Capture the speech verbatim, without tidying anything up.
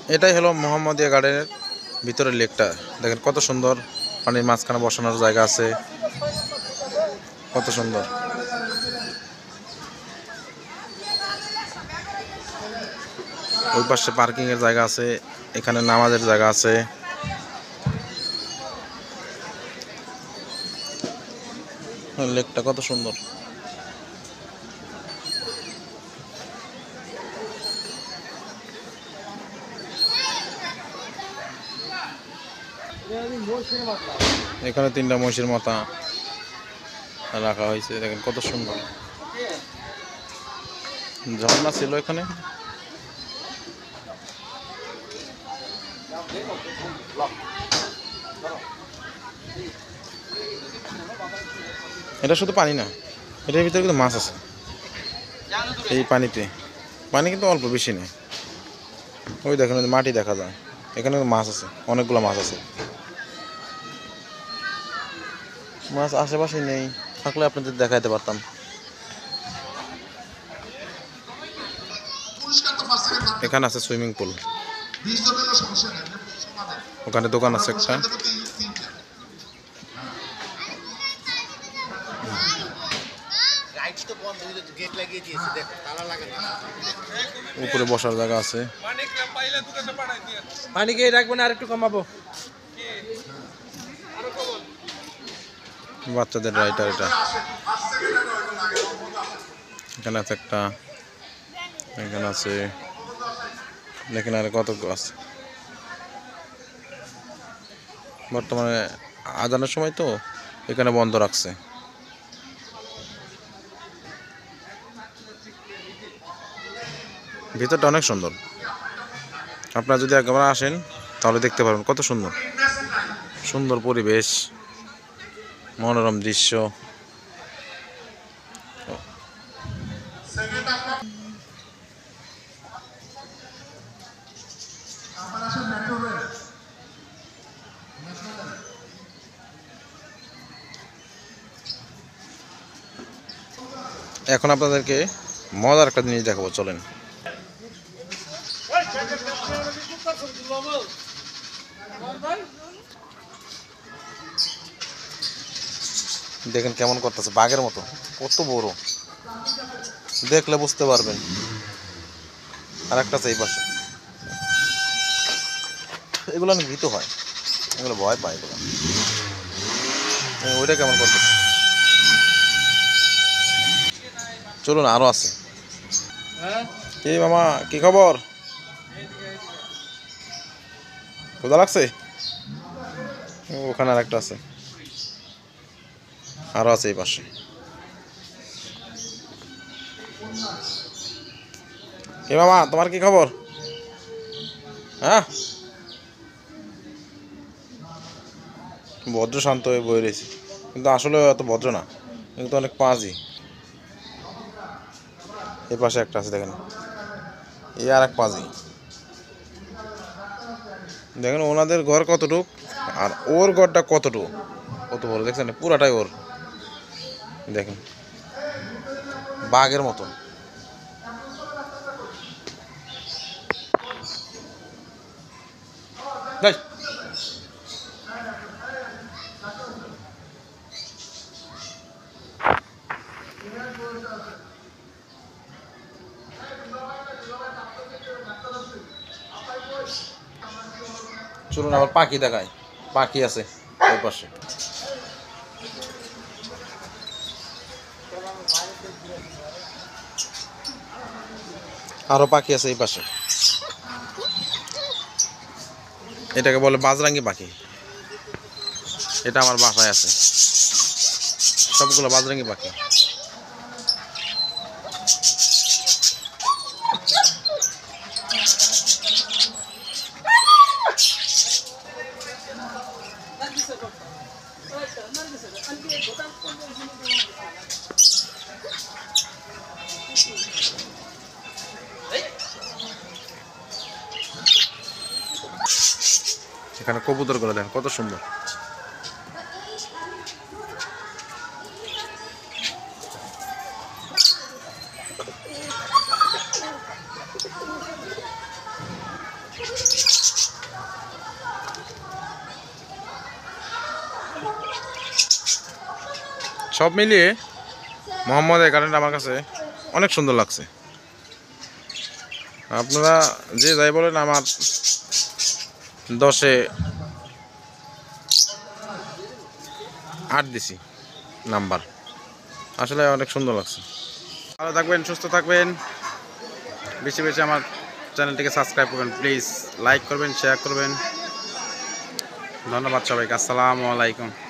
এটাই হলো মোহাম্মদিয়া গার্ডেনের ভিতরের লেকটা। দেখেন কত সুন্দর, পানির মাঝখানে বসানোর জায়গা আছে, কত সুন্দর। ওই পাশে পার্কিং এর জায়গা আছে, এখানে নামাজের জায়গা আছে। লেকটা কত সুন্দর। এখানে তিনটা মহিষের মাথা রাখা হয়েছে, দেখেন কত সুন্দর। ঝর্ণা ছিল এখানে। এটা শুধু পানি না, এটার ভিতরে কিন্তু মাছ আছে। এই পানিতে পানি কিন্তু অল্প বেশি নেই। ওই দেখেন মাটি দেখা যায়, এখানে মাছ আছে, অনেকগুলো মাছ আছে। মাছ আশেপাশে নেই, থাকলে আপনাদের দেখাইতে পারতাম। এখানে আছে সুইমিং পুল, ওখানে দোকান আছে একটা। উপরে বসার জায়গা আছে। পানি কে রাখবো না, আর একটু কমাবো। বাচ্চাদের রাইডার এটা। এখানে আছে একটা, এখানে আছে, দেখেন আর কত আছে। বর্তমানে আজানের সময় তো এখানে বন্ধ রাখছে। ভিতরটা অনেক সুন্দর, আপনারা যদি একবার আসেন তাহলে দেখতে পারবেন কত সুন্দর সুন্দর পরিবেশ, মনোরম দৃশ্য। এখন আপনাদেরকে মজার একটা জিনিস দেখাবো, চলেন। দেখেন কেমন করতেছে, বাঘের মতো, কত বড়, দেখলে বুঝতে পারবেন। আর একটা আছে এই পাশে, এগুলো অনেক ভীত হয়, এগুলো ভয় পায় এগুলো। ওইটা কেমন করতেছে, চলুন আরো আছে। কি মামা, কি খবর? ক্ষুধা লাগছে? ওখানে আর একটা আছে, আরো আছে এই পাশে। কি মামা, তোমার কি খবর? হ্যাঁ, ভদ্র শান্ত হয়ে বয়ে রয়েছে, কিন্তু আসলে এত ভদ্র না, কিন্তু অনেক পাঁজি। এই পাশে একটা আছে, দেখেন, এই আর এক পাঁজি। দেখেন ওনাদের ঘর কতটুক, আর ওর ঘরটা কতটুকু, কত বড় দেখছেন, পুরাটাই ওর। দেখেন বাঘের মতন। চলুন আবার পাখি দেখায়, পাখি আছে ওই পাশে। আরো পাখি আছে এই পাশে, এটাকে বলে বাজরাঙ্গি পাখি। এটা আমার বাসায় আছে, সবগুলো বাজরাঙ্গি পাখি। এখানে কবুতর গুলো দেখেন কত সুন্দর। সব মিলিয়ে মোহাম্মদের গার্ডেনটা আমার কাছে অনেক সুন্দর লাগছে। আপনারা যে যাই বলেন, আমার দশে আট দিছি নাম্বার। আসলে অনেক সুন্দর লাগছে। ভালো থাকবেন, সুস্থ থাকবেন, বেশি বেশি আমার চ্যানেলটিকে সাবস্ক্রাইব করবেন প্লিজ, লাইক করবেন, শেয়ার করবেন। ধন্যবাদ সবাইকে। আসসালামু আলাইকুম।